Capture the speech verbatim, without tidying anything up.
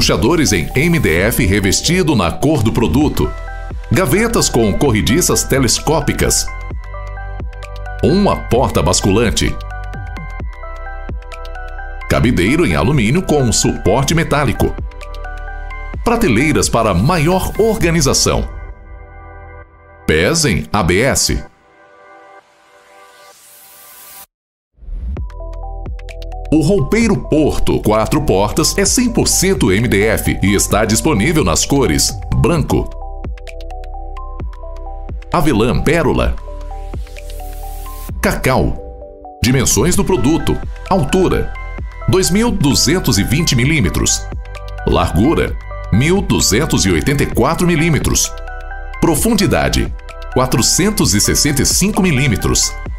puxadores em M D F revestido na cor do produto, gavetas com corrediças telescópicas, uma porta basculante, cabideiro em alumínio com suporte metálico, prateleiras para maior organização, pés em A B S. O roupeiro Porto quatro portas é cem por cento M D F e está disponível nas cores branco, avelã pérola, cacau. Dimensões do produto: altura dois mil duzentos e vinte milímetros, largura mil duzentos e oitenta e quatro milímetros, profundidade quatrocentos e sessenta e cinco milímetros,